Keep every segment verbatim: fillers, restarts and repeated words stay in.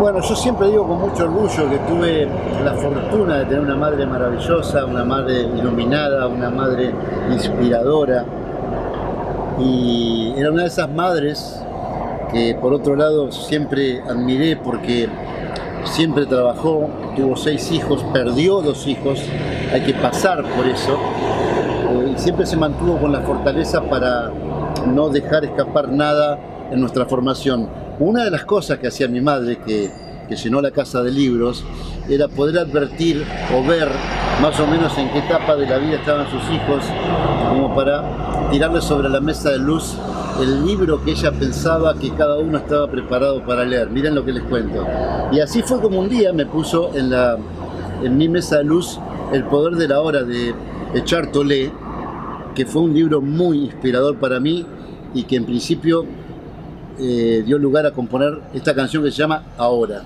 Bueno, yo siempre digo con mucho orgullo que tuve la fortuna de tener una madre maravillosa, una madre iluminada, una madre inspiradora. Y era una de esas madres que, por otro lado, siempre admiré porque siempre trabajó, tuvo seis hijos, perdió dos hijos, hay que pasar por eso. Y siempre se mantuvo con la fortaleza para no dejar escapar nada en nuestra formación. Una de las cosas que hacía mi madre, que, que llenó la casa de libros, era poder advertir o ver más o menos en qué etapa de la vida estaban sus hijos, como para tirarles sobre la mesa de luz el libro que ella pensaba que cada uno estaba preparado para leer. Miren lo que les cuento. Y así fue como un día me puso en, la, en mi mesa de luz El poder de la hora de Eckhart Tolle, que fue un libro muy inspirador para mí y que en principio eh, dio lugar a componer esta canción que se llama Ahora.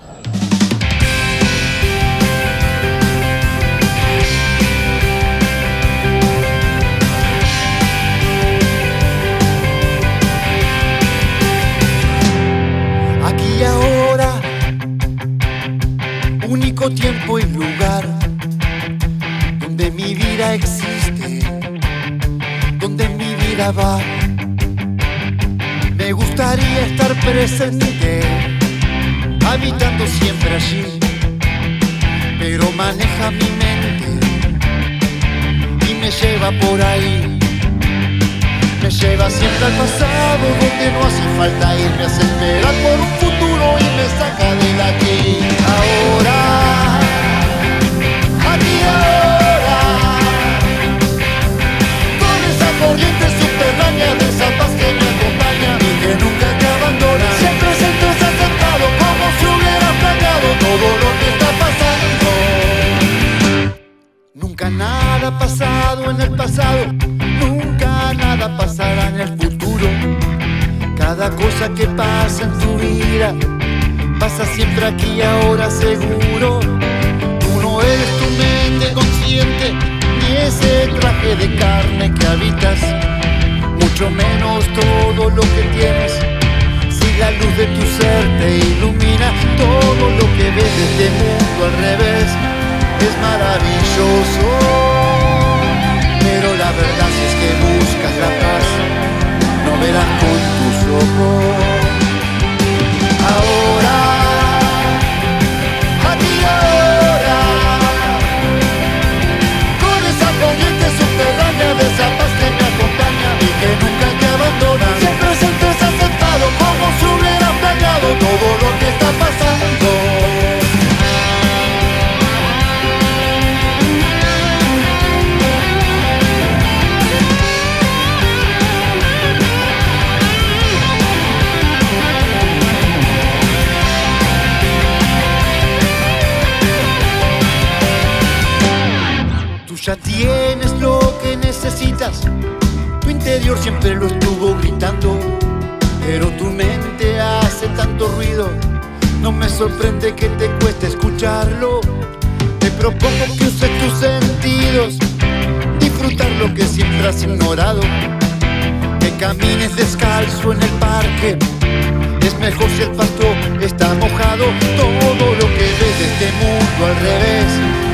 Aquí y ahora, único tiempo y lugar donde mi vida existe, donde mi vida va. Me gustaría estar presente, habitando siempre allí, pero maneja mi mente y me lleva por ahí. Me lleva siempre al pasado, donde no hace falta ir. Me hace esperar por un futuro y me saca del aquí. Ahora, aquí ahora, con esa corriente subterránea de esa paz que me acompaña y que nunca te abandona. Siempre sientes acercado, como si hubiera planeado todo lo que está pasando. Nunca nada ha pasado en el pasado, nunca nada pasará en el futuro. Cada cosa que pasa en tu vida pasa siempre aquí y ahora seguro. Tú no eres tu mente consciente, ni ese traje de carne que habitas, mucho menos todo lo que tienes. Si la luz de tu ser te ilumina, todo lo que ves de este mundo al revés es maravilloso. Pero la verdad, si es que buscas la paz, no verás con tus ojos. Ahora, aquí ahora, con esa corriente subterránea de esa paz que me acompaña y que nunca te abandona. Siempre sientes aceptado, como si hubiera planeado todo lo que está pasando. Ya tienes lo que necesitas, tu interior siempre lo estuvo gritando, pero tu mente hace tanto ruido, no me sorprende que te cueste escucharlo. Te propongo que uses tus sentidos, disfrutar lo que siempre has ignorado, que camines descalzo en el parque, es mejor si el pasto está mojado. Todo lo que ves de este mundo al revés